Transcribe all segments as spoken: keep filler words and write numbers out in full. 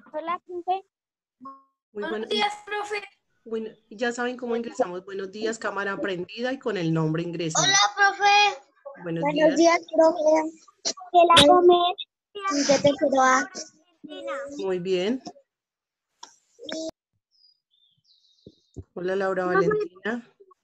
Hola, profe. Muy Buenos buenos días, profe. Bueno, ya saben cómo ingresamos. Buenos días, cámara prendida y con el nombre ingresan. Hola, profe. Buenos Buenos días. días, profe. ¿Qué la comer? De tercero A. Muy bien. Hola, Laura Valentina.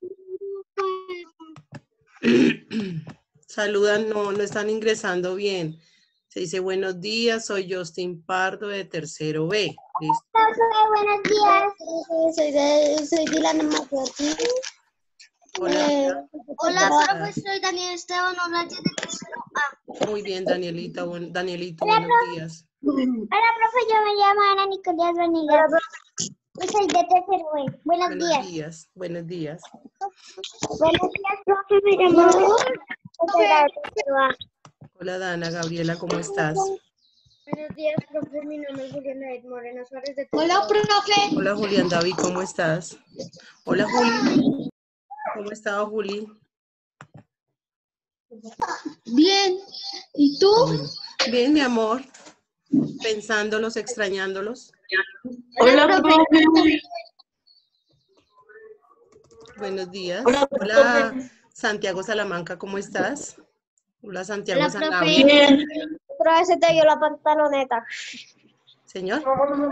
Saludan, no, no están ingresando bien. Se dice buenos días, soy Justin Pardo de tercero B. ¿Listo? Hola, buenos días. Soy, de, soy Dylan Mazotti. Hola, Eh, Hola, hola, profe, profe. Soy Daniel Esteban Orlache de tercero A. muy bien, Danielita. Buen, Danielito, Hola, buenos profe. días. Hola, profe. Yo me llamo Ana Nicolás Vanigas. Y soy de tercero B. Buenos Buenos días. días, buenos días. Buenos días, profe. Me llamo Ana. Hola, Dana, Gabriela, ¿cómo estás? Buenos días, profe. Mi nombre es Julián David Moreno Suárez de Hola, profe. Hola, Julián David, ¿cómo estás? Hola, Juli. ¿Cómo estás, Juli? Bien. ¿Y tú? Bueno, bien, mi amor. Pensándolos, extrañándolos. Hola, profe. Buenos días. Hola, Hola, profe. Santiago Salamanca, ¿cómo estás? Hola, Santiago Hola, profe. Sanabria. Otra vez se te dio la pantaloneta. Señor.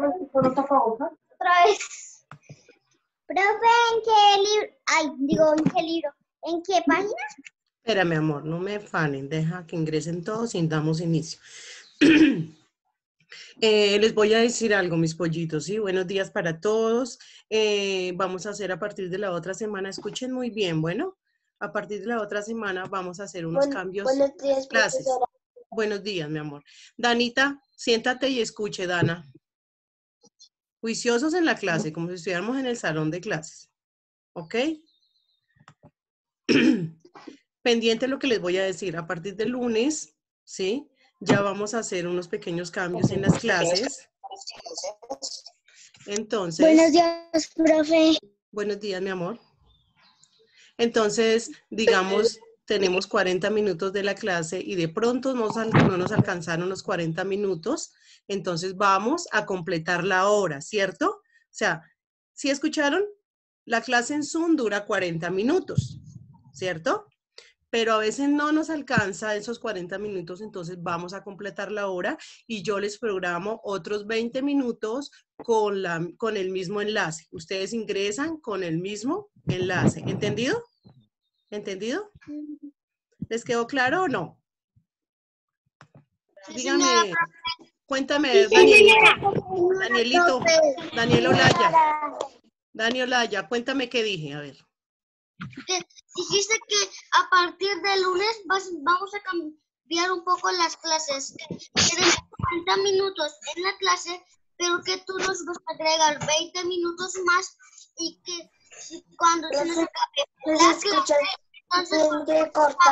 Otra vez. Profe, ¿en qué libro? Ay, digo, ¿en qué libro? ¿En qué página? Espera, mi amor, no me afanen. Deja que ingresen todos y damos inicio. Eh, les voy a decir algo, mis pollitos, ¿sí? Buenos días para todos. Eh, vamos a hacer a partir de la otra semana, escuchen muy bien, bueno, a partir de la otra semana vamos a hacer unos Buen, cambios, buenos días, clases. profesora. Buenos días, mi amor. Danita, siéntate y escuche, Dana. Juiciosos en la clase, como si estuviéramos en el salón de clases, ¿ok? Pendiente lo que les voy a decir, a partir del lunes, ¿sí? Ya vamos a hacer unos pequeños cambios en las clases. Entonces, buenos días, profe. Buenos días, mi amor. Entonces, digamos, tenemos cuarenta minutos de la clase y de pronto no, no nos alcanzaron los cuarenta minutos, entonces vamos a completar la hora, ¿cierto? O sea, ¿sí escucharon? La clase en Zoom dura cuarenta minutos, ¿cierto? Pero a veces no nos alcanza esos cuarenta minutos, entonces vamos a completar la hora y yo les programo otros veinte minutos con, la, con el mismo enlace. Ustedes ingresan con el mismo enlace. ¿Entendido? ¿Entendido? ¿Les quedó claro o no? Sí, Dígame, señora. cuéntame, Sí, señora. Danielito, Danielito, Daniel Olaya, Daniel Olaya, cuéntame qué dije, a ver. Que dijiste que a partir del lunes vas, vamos a cambiar un poco las clases. Que queremos cuarenta minutos en la clase, pero que tú nos vas a agregar veinte minutos más y que cuando se nos acabe la clase, entonces vamos a, a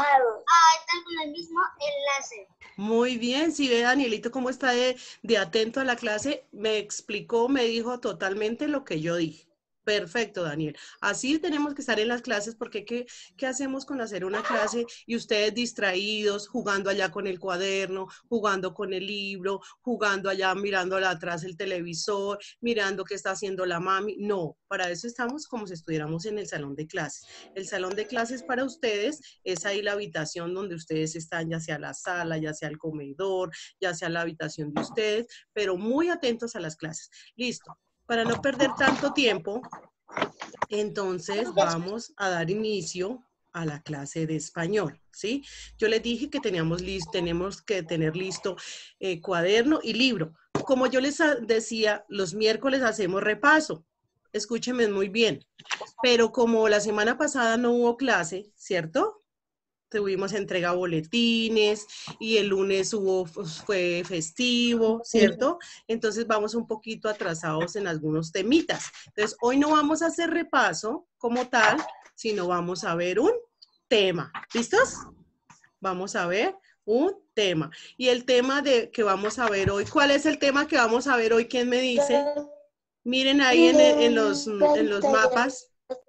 estar con el mismo enlace. Muy bien, si ve Danielito cómo está de, de atento a la clase, me explicó, me dijo totalmente lo que yo dije. Perfecto, Daniel. Así tenemos que estar en las clases porque ¿qué, qué hacemos con hacer una clase y ustedes distraídos, jugando allá con el cuaderno, jugando con el libro, jugando allá, mirando atrás el televisor, mirando qué está haciendo la mami? No, para eso estamos como si estuviéramos en el salón de clases. El salón de clases para ustedes es ahí la habitación donde ustedes están, ya sea la sala, ya sea el comedor, ya sea la habitación de ustedes, pero muy atentos a las clases. Listo. Para no perder tanto tiempo, entonces vamos a dar inicio a la clase de español, ¿sí? Yo les dije que teníamos, listo, tenemos que tener listo eh, cuaderno y libro. Como yo les decía, los miércoles hacemos repaso. Escúchenme muy bien. Pero como la semana pasada no hubo clase, ¿cierto? Tuvimos entrega boletines y el lunes hubo, fue festivo, ¿cierto? Entonces vamos un poquito atrasados en algunos temitas. Entonces hoy no vamos a hacer repaso como tal, sino vamos a ver un tema. ¿Listos? Vamos a ver un tema. Y el tema de que vamos a ver hoy, ¿cuál es el tema que vamos a ver hoy? ¿Quién me dice? Miren ahí en, en, los, en los mapas.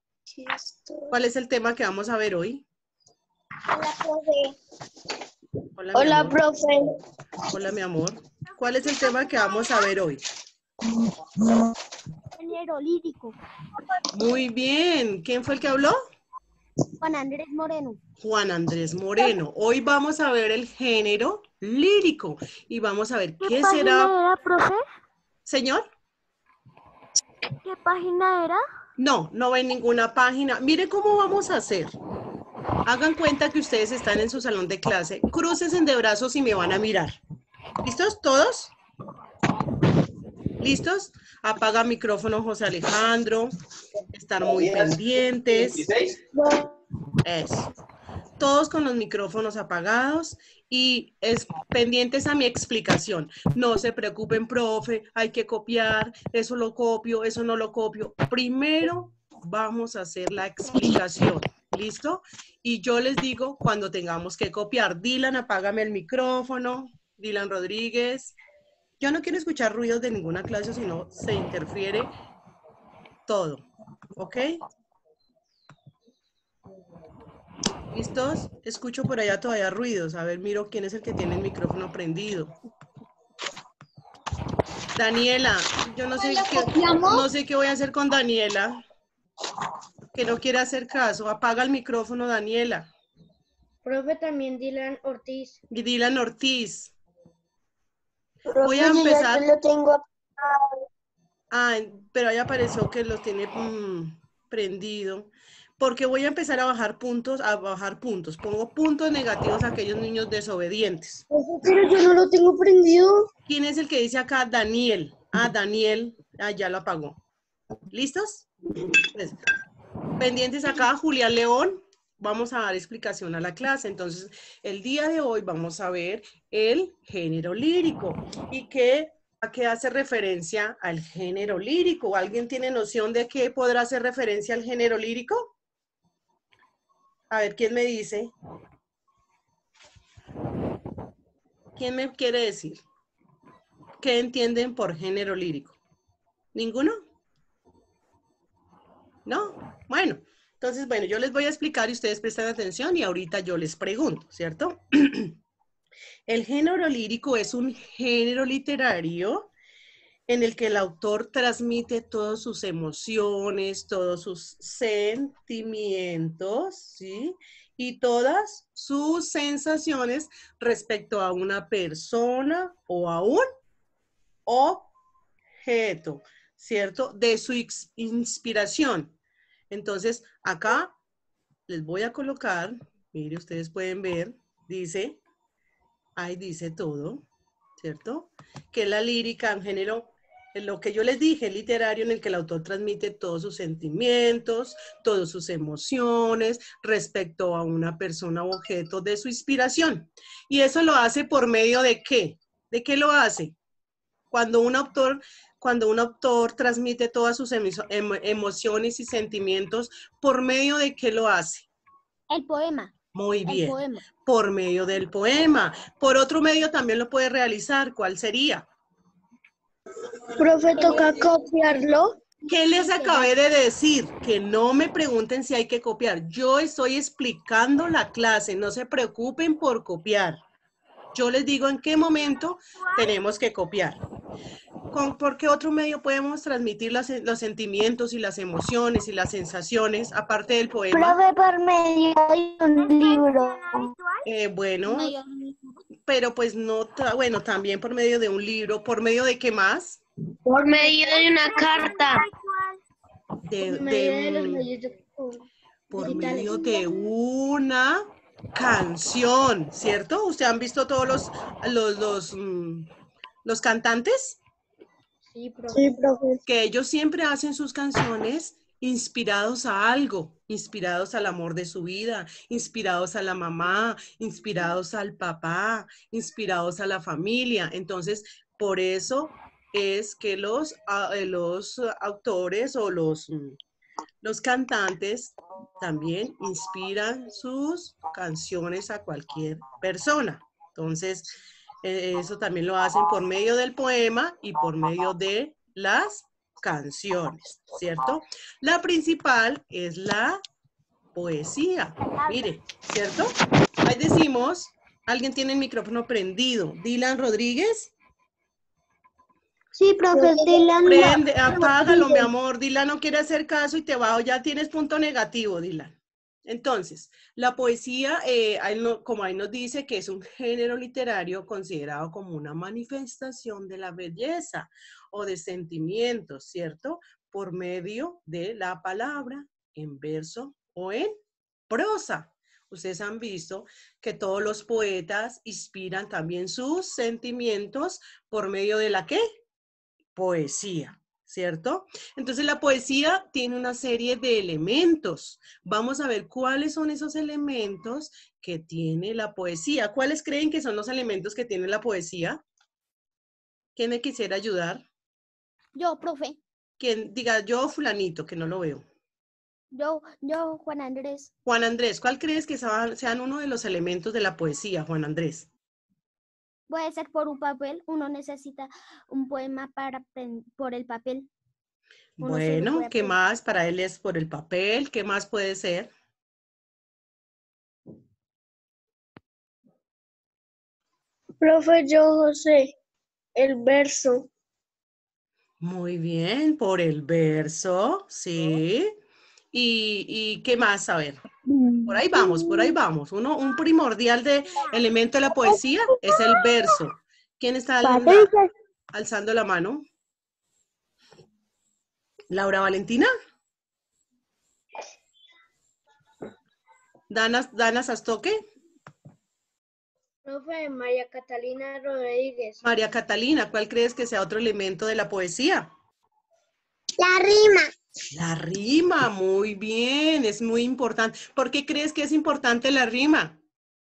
¿Cuál es el tema que vamos a ver hoy? Hola, profe. Hola, mi Hola, amor. profe. Hola, mi amor. ¿Cuál es el tema que vamos a ver hoy? Género lírico. Muy bien. ¿Quién fue el que habló? Juan Andrés Moreno. Juan Andrés Moreno. Hoy vamos a ver el género lírico y vamos a ver ¿Qué, qué página será. era, profe? ¿Señor? ¿Qué página era? No, no ven ninguna página. Mire cómo vamos a hacer. Hagan cuenta que ustedes están en su salón de clase. Cruces de brazos y me van a mirar. ¿Listos todos? ¿Listos? Apaga micrófono, José Alejandro. Están muy pendientes. Eso. Todos con los micrófonos apagados y es pendientes a mi explicación. No se preocupen, profe, hay que copiar, eso lo copio, eso no lo copio. Primero vamos a hacer la explicación, ¿listo? Y yo les digo cuando tengamos que copiar. Dylan, apágame el micrófono. Dylan Rodríguez. Yo no quiero escuchar ruidos de ninguna clase, sino se interfiere todo, ¿ok? ¿Listos? Escucho por allá todavía ruidos. A ver, miro quién es el que tiene el micrófono prendido. Daniela, yo no sé qué, no sé qué voy a hacer con Daniela, que no quiere hacer caso. Apaga el micrófono, Daniela. Profe, también Dylan Ortiz. Y Dylan Ortiz. Profe, Voy a empezar. Yo ya lo tengo. Ah, pero ahí apareció que los tiene mmm, prendido. Porque voy a empezar a bajar puntos, a bajar puntos. Pongo puntos negativos a aquellos niños desobedientes. Pero yo no lo tengo prendido. ¿Quién es el que dice acá? Daniel. Ah, Daniel. Ah, ya lo apagó. ¿Listos? Pues, pendientes acá, Julián León. Vamos a dar explicación a la clase. Entonces, el día de hoy vamos a ver el género lírico. ¿Y qué, a qué hace referencia al género lírico? ¿Alguien tiene noción de qué podrá hacer referencia al género lírico? A ver, ¿quién me dice? ¿Quién me quiere decir? ¿Qué entienden por género lírico? ¿Ninguno? ¿No? Bueno, entonces, bueno, yo les voy a explicar y ustedes prestan atención y ahorita yo les pregunto, ¿cierto? El género lírico es un género literario en el que el autor transmite todas sus emociones, todos sus sentimientos, ¿sí? Y todas sus sensaciones respecto a una persona o a un objeto, ¿cierto? De su inspiración. Entonces, acá les voy a colocar, mire, ustedes pueden ver, dice, ahí dice todo, ¿cierto? Que la lírica, un género, lo que yo les dije, literario en el que el autor transmite todos sus sentimientos, todas sus emociones respecto a una persona o objeto de su inspiración. Y eso lo hace por medio de ¿qué? ¿De qué lo hace? Cuando un autor, cuando un autor transmite todas sus emo emociones y sentimientos, ¿por medio de qué lo hace? El poema. Muy bien. El poema. Por medio del poema. Por otro medio también lo puede realizar. ¿Cuál sería? Profe, toca copiarlo. ¿Qué les acabé de decir? Que no me pregunten si hay que copiar. Yo estoy explicando la clase. No se preocupen por copiar. Yo les digo en qué momento tenemos que copiar. ¿Con, ¿Por qué otro medio podemos transmitir las, los sentimientos y las emociones y las sensaciones, aparte del poema? Profe, por medio de un libro. Eh, bueno, pero pues no, bueno, también por medio de un libro. ¿Por medio de qué más? Por medio de una carta. De, Por medio de, de los medios de... por digitales. medio de una canción, ¿cierto? ¿Ustedes han visto todos los, los, los, los cantantes? Sí, profe. Sí, profe. Que ellos siempre hacen sus canciones inspirados a algo, inspirados al amor de su vida, inspirados a la mamá, inspirados al papá, inspirados a la familia. Entonces, por eso es que los, los autores o los, los cantantes también inspiran sus canciones a cualquier persona. Entonces, eso también lo hacen por medio del poema y por medio de las canciones, ¿cierto? La principal es la poesía. Mire, ¿cierto? Ahí decimos, alguien tiene el micrófono prendido. Dylan Rodríguez. Sí, profe, Dylan. Prende, apágalo, mi amor. Dylan no quiere hacer caso y te va, ya tienes punto negativo, Dylan. Entonces, la poesía, eh, ahí no- como ahí nos dice que es un género literario considerado como una manifestación de la belleza o de sentimientos, ¿cierto? Por medio de la palabra, en verso o en prosa. Ustedes han visto que todos los poetas inspiran también sus sentimientos por medio de la ¿qué? Poesía, ¿cierto? Entonces la poesía tiene una serie de elementos. Vamos a ver cuáles son esos elementos que tiene la poesía. ¿Cuáles creen que son los elementos que tiene la poesía? ¿Quién me quisiera ayudar? Yo, profe. ¿Quién diga yo, fulanito, que no lo veo? Yo, yo, Juan Andrés. Juan Andrés, ¿cuál crees que sean uno de los elementos de la poesía, Juan Andrés? Puede ser por un papel. Uno necesita un poema para por el papel. Uno Bueno, ¿qué más? Para él es por el papel. ¿Qué más puede ser? Profe, yo, José, el verso. Muy bien, por el verso, sí. ¿Y, y qué más? A ver, por ahí vamos, por ahí vamos. Uno, un primordial de elemento de la poesía es el verso. ¿Quién está al- alzando la mano? ¿Laura Valentina? ¿Dana, Dana Sastoque? Profe, María Catalina Rodríguez. María Catalina, ¿cuál crees que sea otro elemento de la poesía? La rima. La rima, muy bien, es muy importante. ¿Por qué crees que es importante la rima?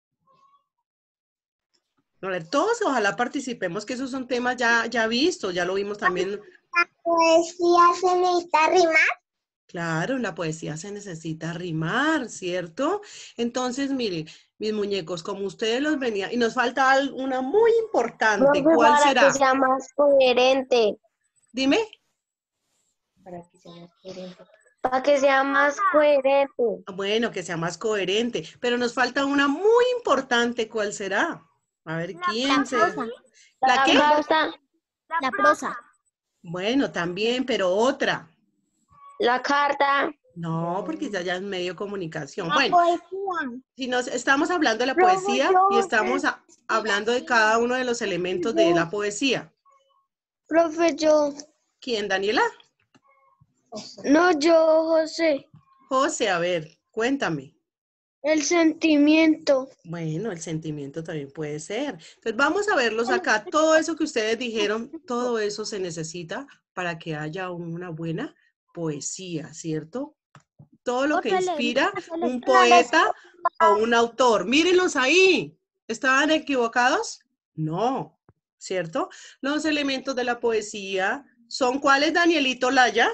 A ver, todos ojalá participemos, que esos son temas ya, ya vistos, ya lo vimos también. La poesía se necesita rimar. Claro, la poesía se necesita rimar, ¿cierto? Entonces, miren, mis muñecos, como ustedes los venían, y nos falta al- una muy importante, Profe, ¿cuál para será? que sea más coherente. Dime. Para que sea más coherente. Para que sea más coherente. Bueno, que sea más coherente, pero nos falta una muy importante, ¿cuál será? A ver, ¿quién se...? ¿La La qué? carta, La prosa. Bueno, también, pero otra. la carta. No, porque ya, ya es medio comunicación. La Bueno, poesía. si nos estamos hablando de la Profe, poesía yo y estamos sé. a- hablando de cada uno de los elementos de la poesía. Profe, yo. ¿Quién, Daniela? No, yo, José. José, a ver, cuéntame. El sentimiento. Bueno, el sentimiento también puede ser. Entonces vamos a verlos acá. Todo eso que ustedes dijeron, todo eso se necesita para que haya una buena poesía, ¿cierto? Todo lo que inspira un poeta o un autor. Mírenlos ahí. ¿Estaban equivocados? No, ¿cierto? Los elementos de la poesía son ¿cuáles, Danielito Laya?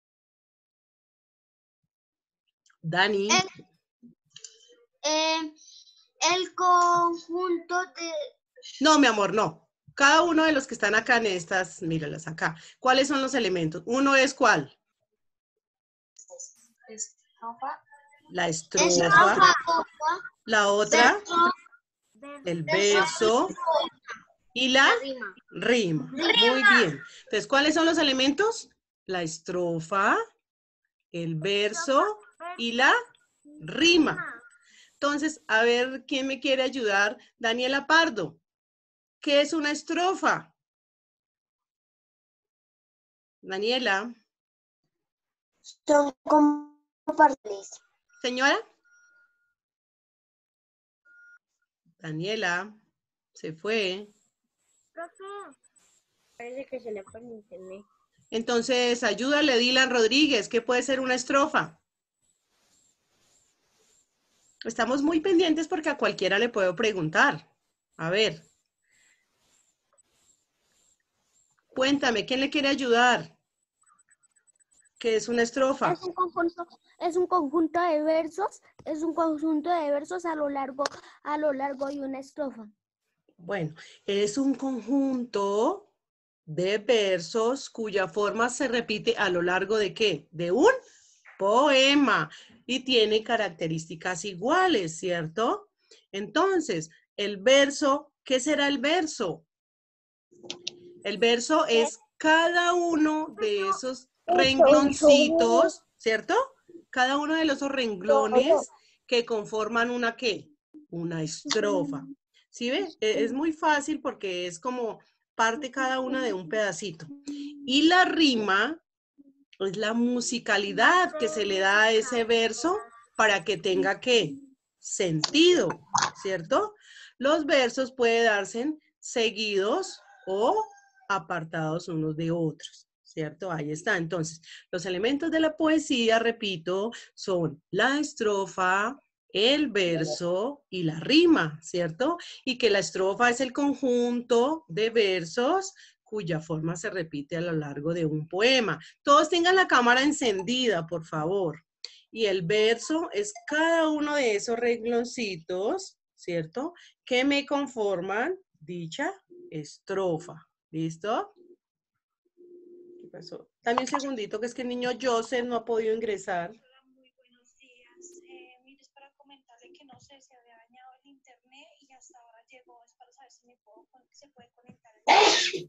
Dani. El, eh, el conjunto de... No, mi amor, no. Cada uno de los que están acá en estas, míralas acá. ¿Cuáles son los elementos? Uno es ¿cuál? Estrofa. La estrofa. Estrofa. La otra, Verso. el verso. Y la La rima. rima. Muy bien. Entonces, ¿cuáles son los elementos? La estrofa, el verso y la rima. Entonces, a ver, ¿quién me quiere ayudar? Daniela Pardo. ¿Qué es una estrofa? Daniela. Son como partes. Señora. Daniela. Se fue. Profe. Parece que se le pone internet. Entonces, ayúdale, Dylan Rodríguez. ¿Qué puede ser una estrofa? Estamos muy pendientes porque a cualquiera le puedo preguntar. A ver. Cuéntame, ¿quién le quiere ayudar? ¿Qué es una estrofa? Es un conjunto, es un conjunto de versos, es un conjunto de versos a lo largo, a lo largo de una estrofa. Bueno, es un conjunto de versos cuya forma se repite a lo largo de ¿qué? De un poema y tiene características iguales, ¿cierto? Entonces, el verso, ¿qué será el verso? El verso es cada uno de esos rengloncitos, ¿cierto? Cada uno de los renglones que conforman una ¿qué? Una estrofa. ¿Sí ve? Es muy fácil porque es como parte cada una de un pedacito. Y la rima es la musicalidad que se le da a ese verso para que tenga ¿qué? Sentido, ¿cierto? Los versos pueden darse seguidos o apartados unos de otros, ¿cierto? Ahí está. Entonces, los elementos de la poesía, repito, son la estrofa, el verso y la rima, ¿cierto? Y que la estrofa es el conjunto de versos cuya forma se repite a lo largo de un poema. Todos tengan la cámara encendida, por favor. Y el verso es cada uno de esos rengloncitos, ¿cierto? Que me conforman dicha estrofa. ¿Listo? ¿Qué pasó? Dame un segundito, que es que el niño Joseph no ha podido ingresar. Hola, muy buenos días. Eh, mire, es para comentarle que no sé, se había dañado el internet y hasta ahora llegó. Es para saber si me puedo, se puede conectar. El...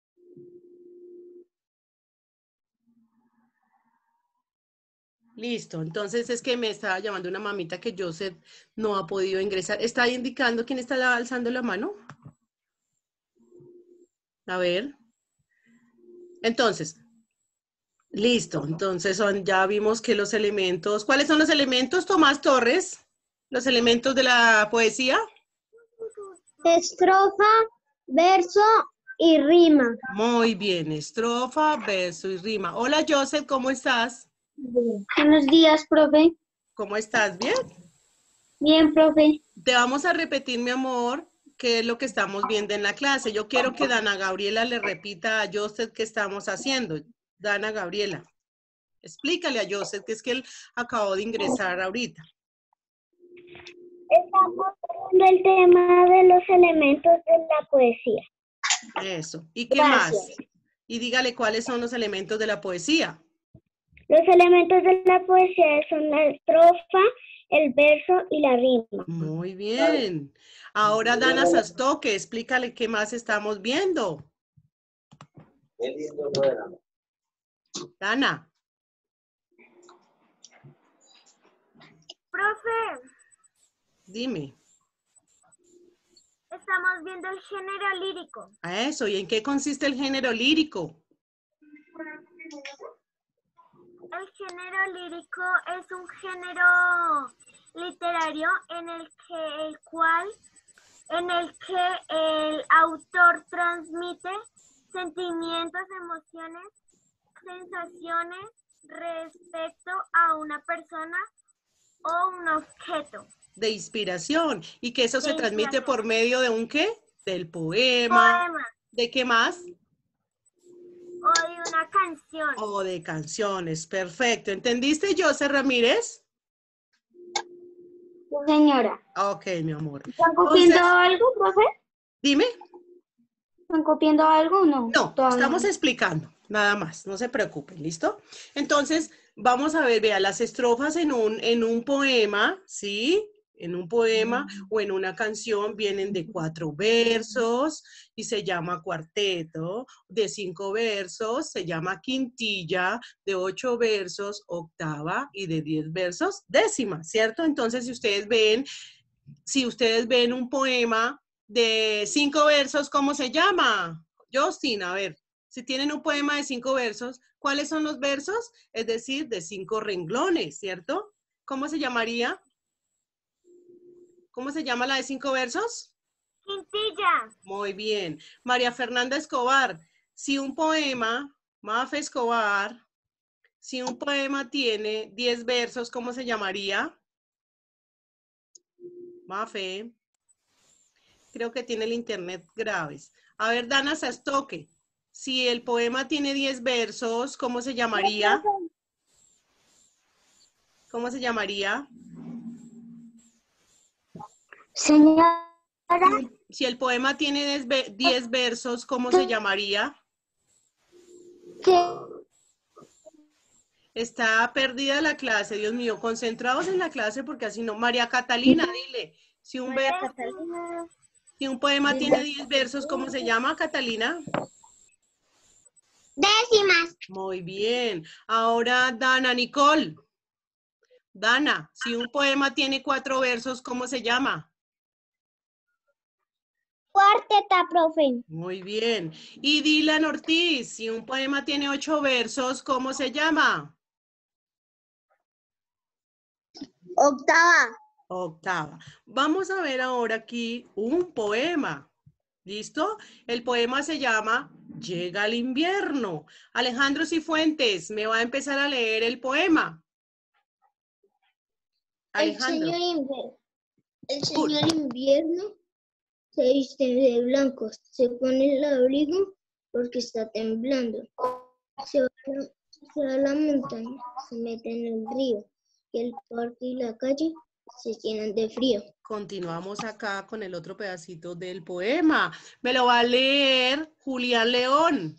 Listo, entonces es que me estaba llamando una mamita que Joseph no ha podido ingresar. ¿Está indicando quién está alzando la mano? A ver. Entonces, listo. Entonces son, ya vimos que los elementos, ¿cuáles son los elementos, Tomás Torres? Los elementos de la poesía. Estrofa, verso y rima. Muy bien, estrofa, verso y rima. Hola Joseph, ¿cómo estás? Buenos días, profe. ¿Cómo estás? ¿Bien? Bien, profe. Te vamos a repetir, mi amor, qué es lo que estamos viendo en la clase. Yo quiero que Dana Gabriela le repita a Joseph qué estamos haciendo. Dana Gabriela, explícale a Joseph que es que él acabó de ingresar ahorita. Estamos viendo el tema de los elementos de la poesía. Eso. ¿Y qué Gracias. más? Y dígale cuáles son los elementos de la poesía. Los elementos de la poesía son la estrofa, el verso y la rima. Muy bien. Ahora Dana Sastoque, explícale qué más estamos viendo. Dana. Profe, Dime. estamos viendo el género lírico. A eso, ¿y en qué consiste el género lírico? El género lírico es un género literario en el que el cual en el que el autor transmite sentimientos, emociones, sensaciones respecto a una persona o un objeto. De inspiración. ¿Y que eso De se transmite por medio de un qué? Del poema. poema. ¿De qué más? O de una canción. O de canciones. Perfecto. ¿Entendiste, José Ramírez? Señora. Ok, mi amor. ¿Están copiando algo, profe? Dime. ¿Están copiando algo o no? No, Todavía estamos no. explicando, nada más, no se preocupen, ¿listo? Entonces, vamos a ver, vea, las estrofas en un, en un poema, ¿sí? En un poema o en una canción vienen de cuatro versos y se llama cuarteto, de cinco versos se llama quintilla, de ocho versos octava y de diez versos décima, ¿cierto? Entonces, si ustedes ven, si ustedes ven un poema de cinco versos, ¿cómo se llama? Justin, a ver, si tienen un poema de cinco versos, ¿cuáles son los versos? Es decir, de cinco renglones, ¿cierto? ¿Cómo se llamaría? ¿Cómo se llama la de cinco versos? Quintilla. Muy bien. María Fernanda Escobar, si un poema, Mafe Escobar, si un poema tiene diez versos, ¿cómo se llamaría? Mafe. Creo que tiene el internet graves. A ver, Dana Sastoque, si el poema tiene diez versos, ¿cómo se llamaría? ¿Cómo se llamaría? Señora. Si el poema tiene diez versos, ¿cómo se llamaría? ¿Qué? Está perdida la clase, Dios mío, concentrados en la clase porque así no. María Catalina, dile, si un, ver, si un poema tiene diez versos, ¿cómo se llama, Catalina? Décimas. Muy bien. Ahora, Dana Nicole. Dana, si un poema tiene cuatro versos, ¿cómo se llama? Cuarteta, profe. Muy bien. Y Dylan Ortiz, si un poema tiene ocho versos, ¿cómo se llama? Octava. Octava. Vamos a ver ahora aquí un poema. ¿Listo? El poema se llama Llega el invierno. Alejandro Cifuentes, me va a empezar a leer el poema. Alejandro. El señor, inver- el señor invierno se viste de blanco, se pone el abrigo porque está temblando. Se va, a la, se va a la montaña, se mete en el río y el parque y la calle se llenan de frío. Continuamos acá con el otro pedacito del poema. Me lo va a leer Julián León.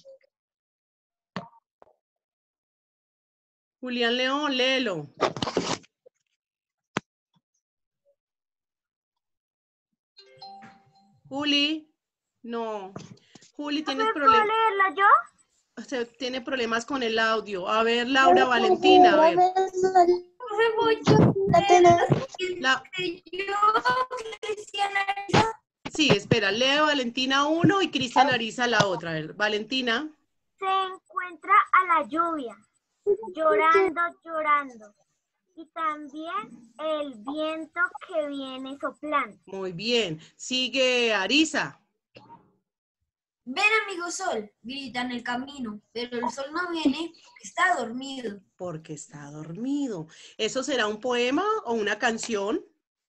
Julián León, léelo. Juli, no. Juli, ¿tienes problemas? ¿Puedo leerla yo? Usted tiene problemas con el audio. A ver, Laura Valentina, a ver. La... Sí, espera, lee Valentina uno y Cristian Ariza la otra. A ver, Valentina. Se encuentra a la lluvia, llorando, llorando. Y también el viento que viene soplando. Muy bien. Sigue Ariza. Ven, amigo sol, grita en el camino, pero el sol no viene, está dormido. Porque está dormido. ¿Eso será un poema o una canción?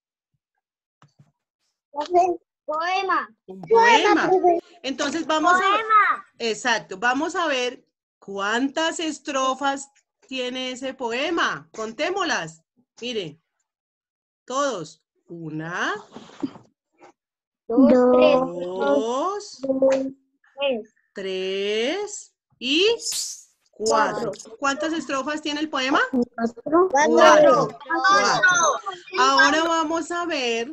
Poema. Un poema. profe. Entonces vamos a... ¡Poema! Exacto. Vamos a ver cuántas estrofas tiene ese poema. Contémoslas. Mire. Todos. Una. Dos. Dos. Tres. Y cuatro. ¿Cuántas estrofas tiene el poema? Cuatro. Cuatro. Cuatro. Ahora vamos a ver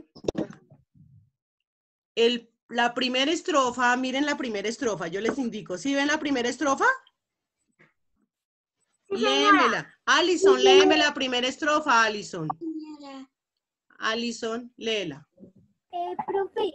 el, la primera estrofa. Miren la primera estrofa. Yo les indico. ¿Sí ven la primera estrofa? Sí, señora. Léemela. Alison, léeme la primera estrofa, Alison. Alison, léela. Eh, profe.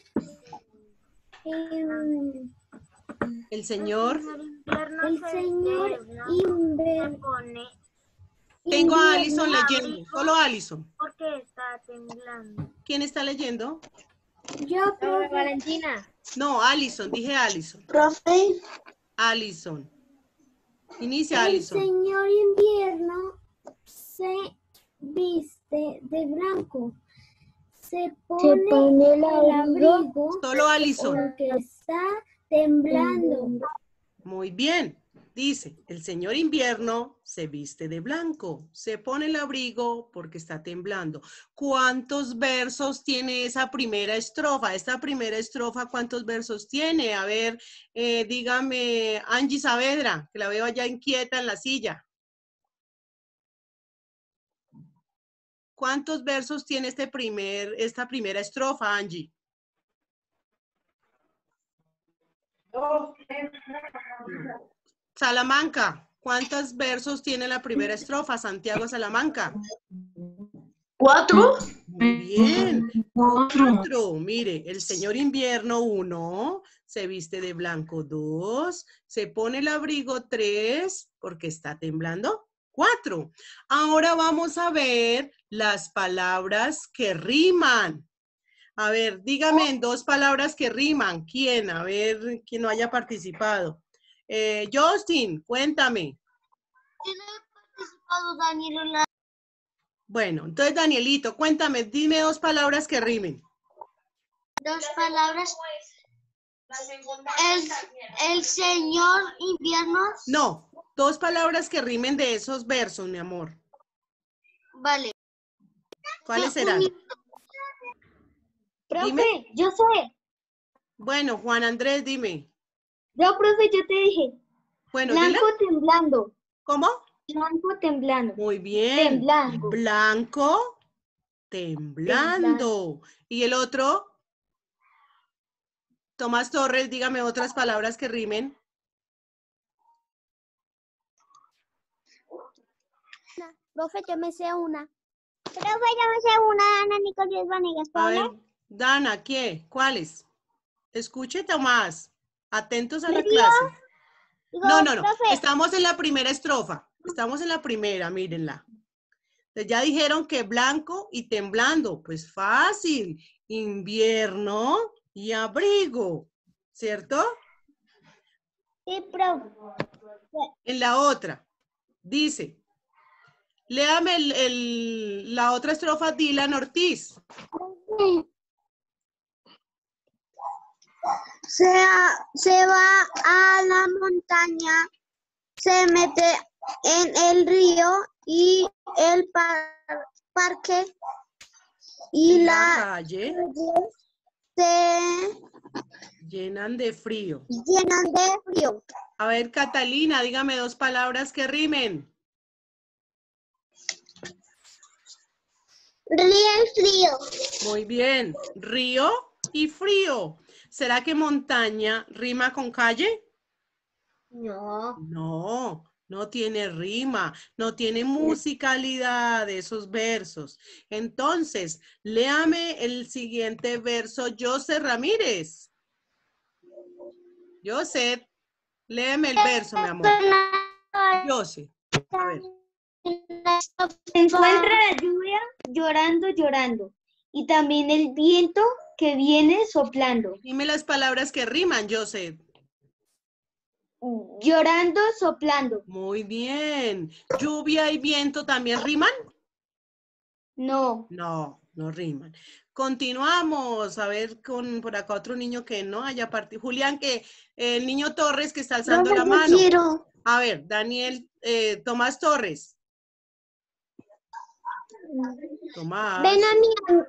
Eh, El señor. el señor invierno. Tengo a Alison leyendo. Solo Alison. Porque está temblando. ¿Quién está leyendo? Yo, profe. Valentina. No, Alison. Dije Alison. Profe. Alison. Inicia, El Alison. señor invierno se viste de blanco. Se pone, pone el el abrigo Solo Alison. porque está temblando. Muy bien. Dice, el señor invierno se viste de blanco, se pone el abrigo porque está temblando. ¿Cuántos versos tiene esa primera estrofa? Esta primera estrofa, ¿cuántos versos tiene? A ver, eh, dígame, Angie Saavedra, que la veo allá inquieta en la silla. ¿Cuántos versos tiene este primer, esta primera estrofa, Angie? No. Salamanca, ¿cuántos versos tiene la primera estrofa? Santiago Salamanca. ¿Cuatro? Muy bien. Cuatro. Mire, el señor invierno, uno, se viste de blanco, dos, se pone el abrigo, tres, porque está temblando, cuatro. Ahora vamos a ver las palabras que riman. A ver, dígame en dos palabras que riman. ¿Quién? A ver, quién no haya participado. Eh, Justin, cuéntame. ¿Quién ha participado, Daniel? Bueno, entonces Danielito, cuéntame, dime dos palabras que rimen. Dos palabras. El, el señor invierno. No, dos palabras que rimen de esos versos, mi amor. Vale. ¿Cuáles serán? Profe, Dime. yo sé. Bueno, Juan Andrés, dime. Yo, profe, yo te dije. Bueno, Blanco dile. temblando. ¿Cómo? Blanco temblando. Muy bien. Temblando. Blanco, temblando. Temblando. ¿Y el otro? Tomás Torres, dígame otras palabras que rimen. Profe, yo me sé una. Profe, yo me sé una, Ana Nicolás Vanegas. A ver, Dana, ¿qué? ¿Cuáles? Escuche, Tomás. Atentos a la clase. No, no, no. Profe, Estamos en la primera estrofa. Estamos en la primera, mírenla. Entonces ya dijeron que blanco y temblando. Pues fácil. Invierno y abrigo. ¿Cierto? sí, profe. En la otra, dice, léame el, el- la otra estrofa, Dylan Ortiz. Se, a- se va a la montaña, se mete en el río y el par- parque y En la la calle se llenan de frío. llenan de frío. A ver, Catalina, dígame dos palabras que rimen. Río y frío. Muy bien. Río y frío. ¿Será que montaña rima con calle? No. No, no tiene rima, no tiene musicalidad esos versos. Entonces, léame el siguiente verso, José Ramírez. José, léeme el verso, mi amor. José, a ver. Se encuentra la lluvia llorando, llorando. Y también el viento que viene soplando. Dime las palabras que riman, José. Llorando, soplando. Muy bien. ¿Lluvia y viento también riman? No. No, no riman. Continuamos. A ver, con por acá otro niño que no haya partido. Julián, que el niño Torres que está alzando Profe, la yo mano. quiero. A ver, Daniel, eh, Tomás Torres. Tomás. Ven a mi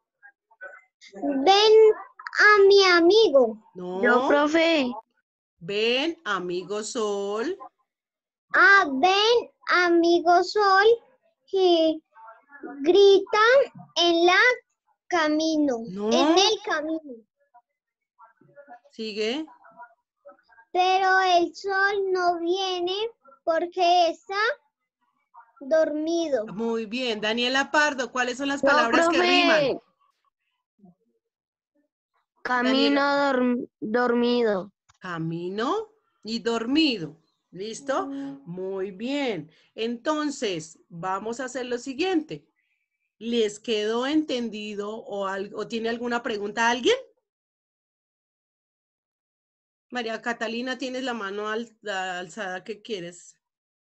ven a mi amigo. No. profe. Ven, amigo Sol. Ah, ven amigo Sol que gritan en la camino. No. En el camino. Sigue. Pero el sol no viene porque está dormido. Muy bien. Daniela Pardo, ¿cuáles son las palabras que riman? Camino dorm- dormido. Camino y dormido. ¿Listo? Muy bien. Entonces, vamos a hacer lo siguiente. ¿Les quedó entendido o, algo, o tiene alguna pregunta alguien? María Catalina, tienes la mano al, alzada. ¿Qué quieres?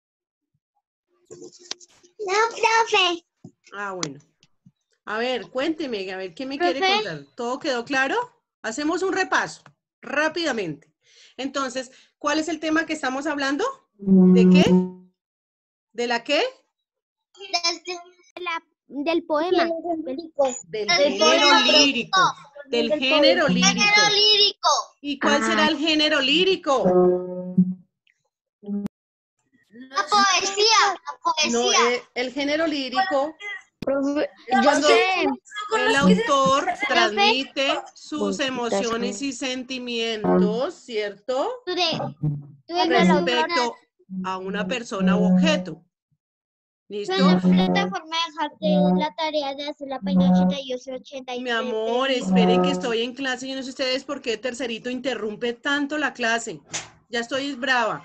No, profe. Ah, bueno. A ver, cuénteme, a ver, ¿qué me Profe. quiere contar? ¿Todo quedó claro? Hacemos un repaso, rápidamente. Entonces, ¿cuál es el tema que estamos hablando? ¿De qué? ¿De la qué? Del poema. Del género lírico. Del género lírico. Género lírico. ¿Y cuál será el género lírico? La poesía. La poesía. No, eh, el género lírico Profe, es yo cuando sé. el autor transmite sus emociones y sentimientos, ¿cierto? Tú de- tú eres el autor. Respecto a una persona u objeto. ¿Listo? En la plataforma dejarte la tarea de hacer la página ochenta y ocho, ochenta y Mi tres. amor, esperen que estoy en clase. Yo no sé ustedes por qué Tercerito interrumpe tanto la clase. Ya estoy brava.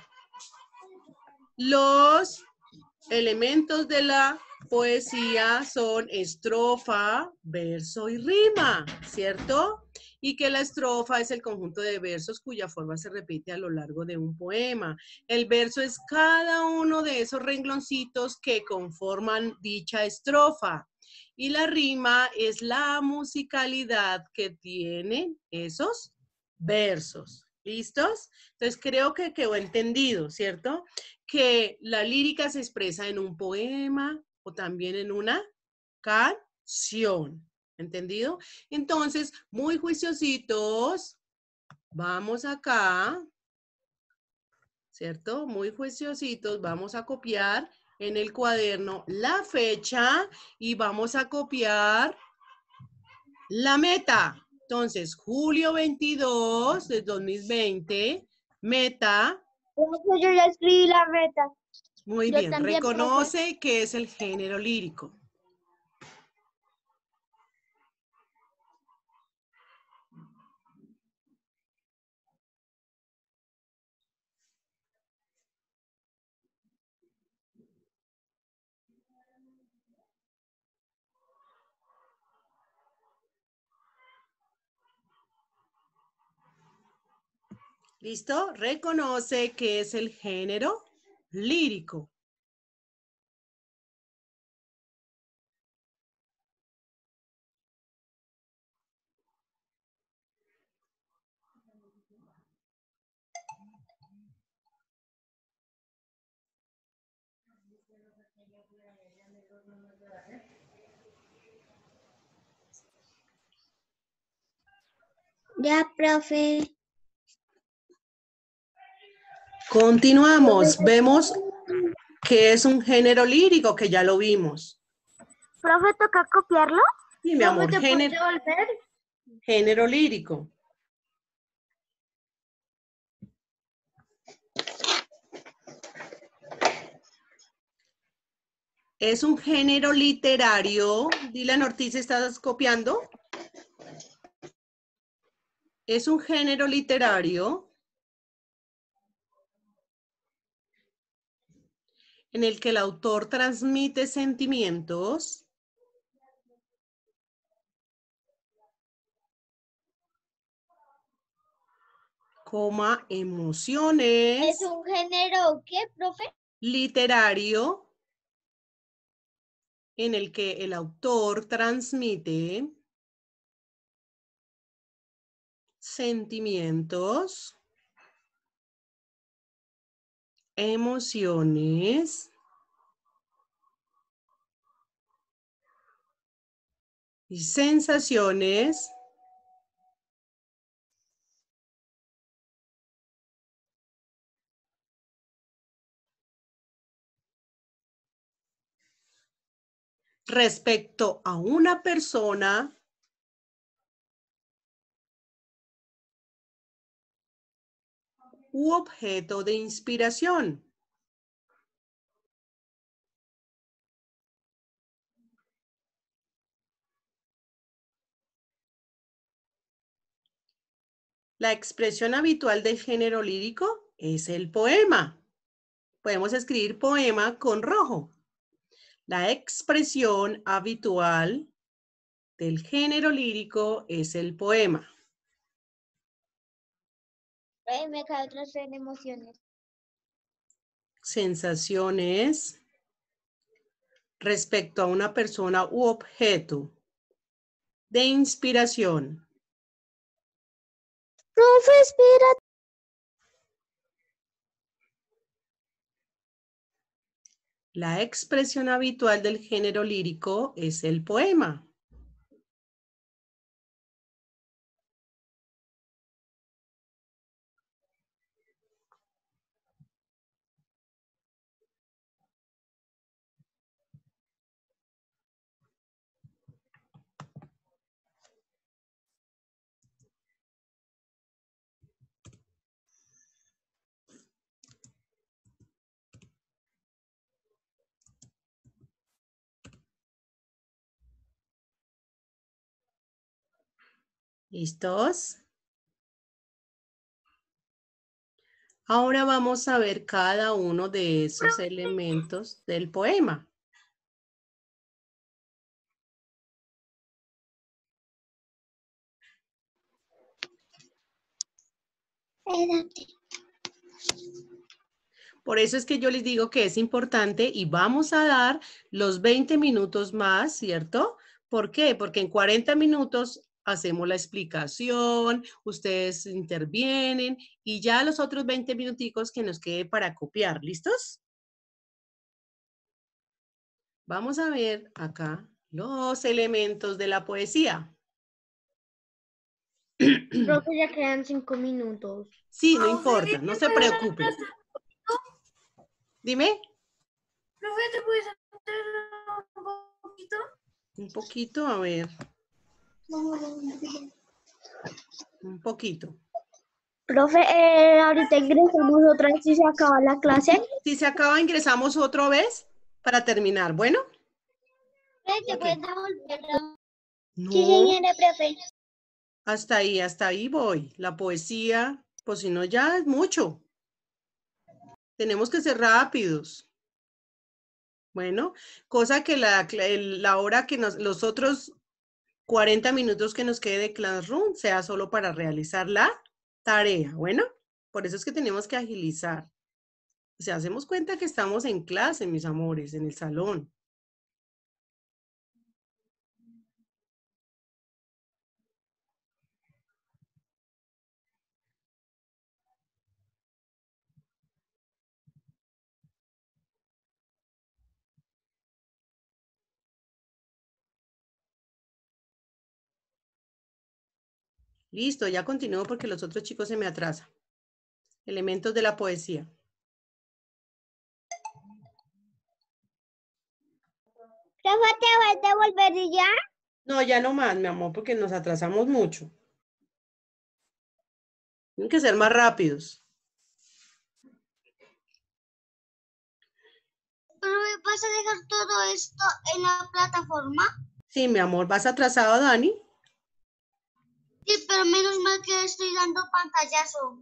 Los elementos de la poesía son estrofa, verso y rima, ¿cierto? Y que la estrofa es el conjunto de versos cuya forma se repite a lo largo de un poema. El verso es cada uno de esos rengloncitos que conforman dicha estrofa. Y la rima es la musicalidad que tienen esos versos. ¿Listos? Entonces creo que quedó entendido, ¿cierto? Que la lírica se expresa en un poema o también en una canción. ¿Entendido? Entonces, muy juiciositos, vamos acá, ¿cierto? Muy juiciositos, vamos a copiar en el cuaderno la fecha y vamos a copiar la meta. Entonces, julio veintidós de dos mil veinte, meta. Yo ya escribí la meta. Muy Yo bien, también, profe. reconoce que es el género lírico. ¿Listo? Reconoce que es el género lírico. Ya, profe. Continuamos. Vemos que es un género lírico, que ya lo vimos. ¿Profe, toca copiarlo? Sí, mi amor, género, género lírico. Es un género literario. Dylan Ortiz, ¿estás copiando? Es un género literario en el que el autor transmite sentimientos, coma, emociones. ¿Es un género qué, profe? Literario en el que el autor transmite sentimientos, emociones y sensaciones respecto a una persona u objeto de inspiración. La expresión habitual del género lírico es el poema. Podemos escribir poema con rojo. La expresión habitual del género lírico es el poema. Ay, me cae otra en emociones. Sensaciones respecto a una persona u objeto de inspiración. Profe, espera. La expresión habitual del género lírico es el poema. ¿Listos? Ahora vamos a ver cada uno de esos elementos del poema. Espérate. Por eso es que yo les digo que es importante y vamos a dar los veinte minutos más, ¿cierto? ¿Por qué? Porque en cuarenta minutos hacemos la explicación, ustedes intervienen y ya los otros veinte minuticos que nos quede para copiar. ¿Listos? Vamos a ver acá los elementos de la poesía. Profe, ya quedan cinco minutos. Sí, no importa, no se preocupen. Dime. Profe, ¿te puedes hacer un poquito? Un poquito, a ver. Un poquito. Profe, eh, ahorita ingresamos otra vez y se acaba la clase. Si se acaba, ingresamos otra vez para terminar. Bueno. ¿Te Ok. puedes devolver? No, Sí, señora, profe. hasta ahí, hasta ahí voy. La poesía, pues si no ya es mucho. Tenemos que ser rápidos. Bueno, cosa que la, el- la hora que nos, los otros cuarenta minutos que nos quede de Classroom sea solo para realizar la tarea. Bueno, por eso es que tenemos que agilizar. O sea, hacemos cuenta que estamos en clase, mis amores, en el salón. Listo, ya continúo porque los otros chicos se me atrasan. Elementos de la poesía. Profe, ¿te vas a devolver y ya? No, ya no más, mi amor, porque nos atrasamos mucho. Tienen que ser más rápidos. Profe, ¿vas a dejar todo esto en la plataforma? Sí, mi amor, ¿vas atrasado, Dani? Sí, pero menos mal que estoy dando pantallazo.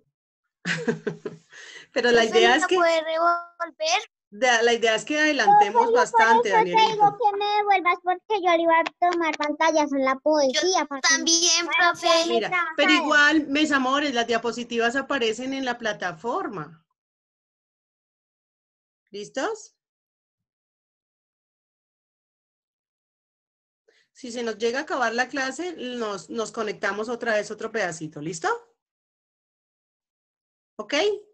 Pero la idea es que, ¿Puedes revolver? de- la idea es que adelantemos bastante, Danielito. que me devuelvas porque yo le iba a tomar pantallas en la poesía. También, profe. Mira, pero igual, mis amores, las diapositivas aparecen en la plataforma. ¿Listos? Si se nos llega a acabar la clase, nos, nos conectamos otra vez otro pedacito. ¿Listo? ¿Ok?